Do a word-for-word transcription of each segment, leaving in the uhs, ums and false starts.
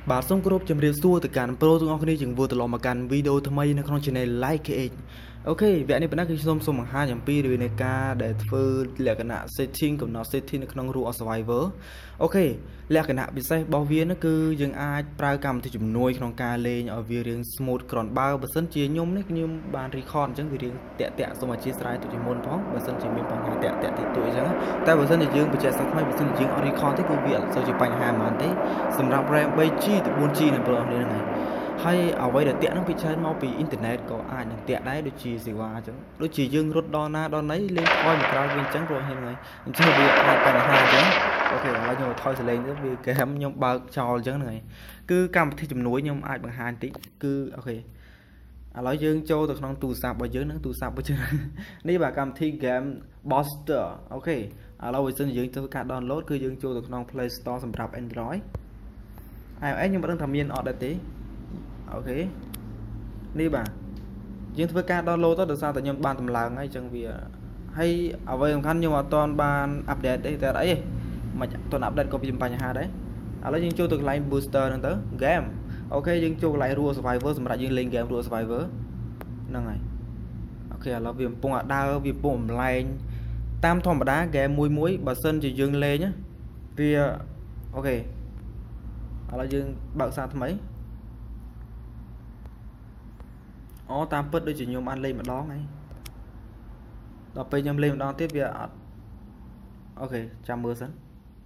បាទសូមគោរពជំរាបសួរទៅកាន់ប្រូទាំងអស់គ្នាជាងវិលត្រឡប់មកកាន់វីដេអូថ្មីនៅក្នុង channel Like គេ เอช អូខេវគ្គនេះប៉ុណ្ណឹងគឺខ្ញុំសូមបង្ហាញអំពីរបៀបនៃការដែលធ្វើលក្ខណៈ setting កំណត់ setting នៅក្នុង Rule of Survivor អូខេលក្ខណៈពិសេសរបស់វានោះគឺយើងអាចប្រើកម្មវិធីជំនួយក្នុងការលេងឲ្យវារៀង smooth គ្រាន់បើបើសិនជាខ្ញុំនេះខ្ញុំបាន record អញ្ចឹងវារៀងតាក់តាក់សូមអធិស្ឋានទុកជាមុនផងបើសិនជាមានបញ្ហាតាក់តាក់តិចតួចអញ្ចឹងតែបើសិនជាយើងបញ្ជាក់សាថ្មីបើសិនជាយើងអត់ record ទេគឺវាអត់សូវជាបញ្ហាហ្មងទេសម្រាប់ RAM 3 ជី ទៅ 4 ជី នៅប្រហែលនេះហ្នឹងហើយហើយអ្វីដែលតាក់ហ្នឹងពីច្រើនមកពីអ៊ីនធឺណិតក៏អាចនឹងតាក់ដែរដូចជាសេវាអញ្ចឹងដូចជាយើងរត់ដល់ណាដល់ណីលេងថយមកក្រោយវិញអញ្ចឹងព្រោះហ្នឹងហើយអញ្ចឹងវាអាចបញ្ហាអញ្ចឹងអូខេឥឡូវខ្ញុំថយសលេងទៅវាហ្គេមខ្ញុំបើកចោលអញ្ចឹងហ្នឹងហើយគឺកម្មវិធីជំនួយខ្ញុំអាចបង្ហាញតិចគឺអូខេឥឡូវយើងចូលទៅក្នុងទូរស័ព្ទរបស់យើងហ្នឹងទូរស័ព្ទរបស់យើងនេះបាទកម្មវិធី Game Buster អូខេឥឡូវបើសិនជាយើងធ្វើការ download គឺយើងចូលទៅក្នុង Play Store សម្រាប់ Android iOS ខ្ញុំមិនដឹងថាមានអត់ដែរទេអូខេនេះបាទយើងធ្វើការ download ទៅដោយសារតែខ្ញុំបានតម្លើងហើយអញ្ចឹងវាហើយអ្វីសំខាន់ខ្ញុំអត់ទាន់បាន update ទេតែអីមិនអត់ទាន់ update ក៏មានបញ្ហាដែរឥឡូវយើងចូលទៅកន្លែង booster ហ្នឹងទៅ game អូខេយើងចូលកន្លែង Rule Survivor សម្រាប់យើងលេង game Rule Survivor ហ្នឹងហើយអូខេឥឡូវវាកំពុងដើរវាកំពុងបំលែងតាមធម្មតា game មួយមួយបើសិនជាយើងលេងវាអូខេឥឡូវយើងបើកសារថ្មីអូតាមពិតដូចជាខ្ញុំបានលេងម្ដងហើយដល់ពេលខ្ញុំលេងម្ដងទៀតវាអត់អូខេចាំមើលសិន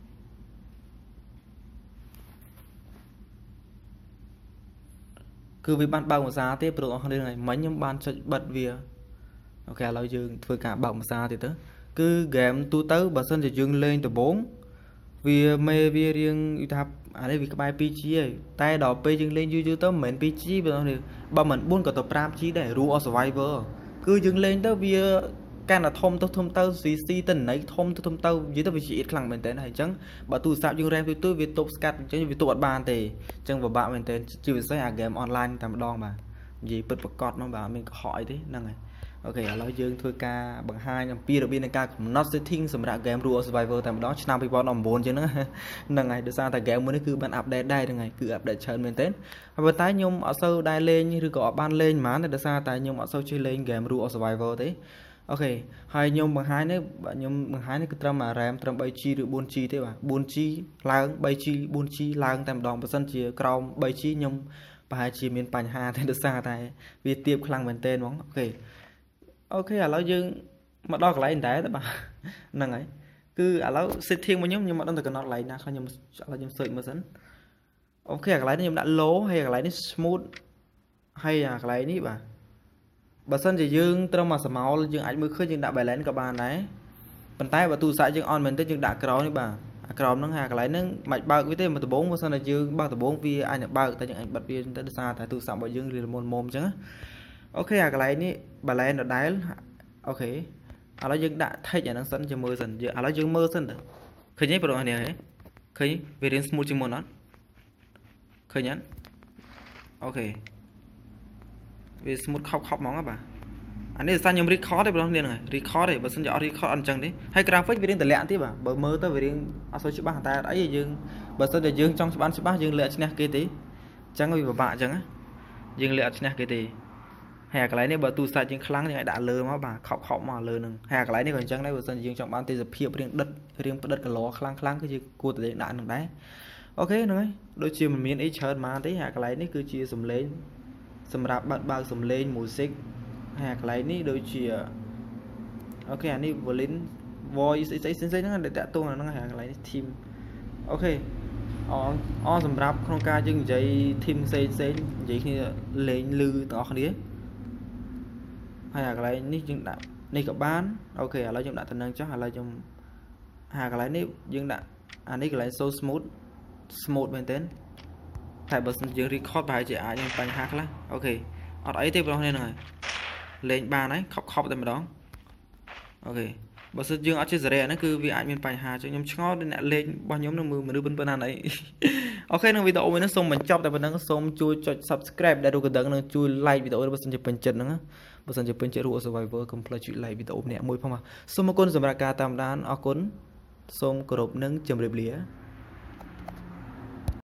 គឺវាបានបើកភាសាទៀតព្រោះអស់នេះមិញខ្ញុំបានចុចបិទវាអូខេឥឡូវយើងធ្វើការបើកភាសាទៀតទៅគឺ game ទូទៅបើសិនជាយើងលេងដំបូងវាមេវារៀងថាអានេះវាក្បែរ 2 ជី ហើយតែដល់ពេលយើងលេងយូរយូរទៅមិនមែន 2 ជី បើមិនបើមិន 4 ក៏ទៅ 5 ជី ដែរ Rule of Survivor គឺយើងលេងទៅវាកាន់តែធំទៅធំទៅ ซี ซี ទៅណៃធំទៅធំទៅនិយាយទៅវាជាអ៊ីតខ្លាំងមែនតើហើយអញ្ចឹងបើទូរស័ព្ទយើងរ៉េមទូទៅវាទប់ស្កាត់អញ្ចឹងវាទប់អត់បានទេអញ្ចឹងពិបាកមែនតើជាពិសេសអា game online តែម្ដងបាទនិយាយពិតប្រកបហ្នឹងបាទមានកុហកអីទេហ្នឹងហើយអូខេឥឡូវយើងធ្វើការបង្ហាញអំពីរបៀបនៃការកំណត់ setting សម្រាប់ game Rule of Survivor តែម្ដងឆ្នាំ 2019 អញ្ចឹងហ្នឹងហើយដោយសារតែ game មួយនេះគឺបាន update ដែរហ្នឹងហើយគឺ update ច្រើនមែនទែនហើយប៉ុន្តែខ្ញុំអត់សូវដែរលេងឬក៏អត់បានលេងហ្មងតែដោយសារតែខ្ញុំអត់សូវចេះលេង game Rule of Survivor ទេអូខេហើយខ្ញុំបង្ហាញនេះខ្ញុំបង្ហាញនេះគឺត្រឹម RAM ត្រឹម 3 ជី ឬ 4 ជី ទេបាទ 4 ជី ឡើង 3 ជី 4 ជី ឡើងតែម្ដងបើសិនជាក្រោម 3 ជី ខ្ញុំប្រហែលជាមានបញ្ហាទេដោយសារតែវាទាបខ្លាំងមែនទែនហ្មងអូខេអូខេឥឡូវយើងមកដល់កន្លែងដែរតែបាទហ្នឹងហើយគឺឥឡូវ setting របស់ខ្ញុំខ្ញុំអត់ដឹងទៅកំណត់កន្លែងណាខ្ញុំឥឡូវខ្ញុំ search មើលសិនអូខេកន្លែងនេះខ្ញុំដាក់ low ហើយកន្លែងនេះ smooth ហើយអាកន្លែងនេះបាទបើសិនជាយើងត្រឹមមកស្មោលយើងអាចមើលឃើញយើងដាក់ balance ក៏បានដែរប៉ុន្តែបើទូរស័ព្ទយើង on មែនទេយើងដាក់ក្រោមនេះបាទអាក្រោមហ្នឹងហើយកន្លែងហ្នឹងមិនបើកវាទេមកដំបូងបើសិនតែយើងបើកដំបូងវាអាចនឹងបើកតែយើងអាចបិទវាទៅដោយសារតែទូរស័ព្ទរបស់យើងវាល្មមមុំអញ្ចឹងអូខេអាកន្លែងនេះ balance ដដែលអូខេឥឡូវយើងដាក់ text អាហ្នឹងសិនជាមើលសិនយើងឥឡូវយើងមើលសិនទៅឃើញទេបងប្អូននេះឃើញវារៀង smooth ជាងមុនអត់ឃើញអត់អូខេវា smooth ខប់ខប់ហ្មងបាទអានេះសារខ្ញុំ record ទេបងប្អូនហ្នឹង record ទេបើសិនជាអត់ record អត់អញ្ចឹងទេហើយ graphic វារៀងតម្លាក់ទេបាទបើមើលទៅវារៀងអត់សូវច្បាស់តែអីយើងបើសិនតែយើងចង់ច្បាស់ច្បាស់យើងលាក់ឈ្នះគេទេអញ្ចឹងវាពិបាកអញ្ចឹងយើងលាក់អត់ឈ្នះគេទេហើយកន្លែងនេះបើទូរស័ព្ទយើងខ្លាំងយើងអាចដាក់លើមកបាទខប់ខប់មកលើនឹងហើយកន្លែងនេះក៏អញ្ចឹងដែរបើសិនជាយើងចង់បានទេសភាពរៀងដិតរៀងផ្ដិតកឡខ្លាំងខ្លាំងគឺយើងគួរតែដាក់នឹងដែរអូខេហ្នឹងហើយដូចជាមិនមានអីច្រើនមកទេហើយកន្លែងនេះគឺជាសំឡេងសម្រាប់បើកបើកសំឡេង music ហើយកន្លែងនេះដូចជាអូខេអានេះ volume voice អីផ្សេងៗហ្នឹងដែលតាក់ទងហ្នឹងហើយកន្លែងនេះ team អូខេអអសម្រាប់ក្នុងការយើងនិយាយ team ផ្សេងផ្សេងនិយាយគ្នាលេងលឺទាំងអស់គ្នាហើយអាកន្លែងនេះយើងដាក់នេះក៏បានអូខេឥឡូវខ្ញុំដាក់តំណែងចុះឥឡូវខ្ញុំអាកន្លែងនេះយើងដាក់អានេះកន្លែង so smooth smooth មែនទែនតែបើសិនយើង record ប្រហែលជាអាចមានបញ្ហាខ្លះអូខេអត់អីទេបងប្អូនហ្នឹងហើយលេងបានហើយខប់ខប់តែម្ដងអូខេបើសិនយើងអត់ចេះសេរីហ្នឹងគឺវាអាចមានបញ្ហាចឹងខ្ញុំឆ្ងល់អ្នកលេងរបស់ខ្ញុំនឹងមើលមនុស្សប៉ុណ្ណាអីអូខេក្នុងវីដេអូមួយនេះសូមបញ្ចប់តែប៉ុណ្្នឹងសូមជួយចុច subscribe ដែលរូបកណ្ដឹងនិងជួយ like វីដេអូបើសិនជាពេញចិត្តហ្នឹងបើសិនជាពេញចិត្ត Rule of Survivor កុំភ្លេចជួយ like វីដេអូម្នាក់មួយផងបាទសូមអរគុណសម្រាប់ការតាមដានអរគុណសូមគោរពនិងជម្រាបលា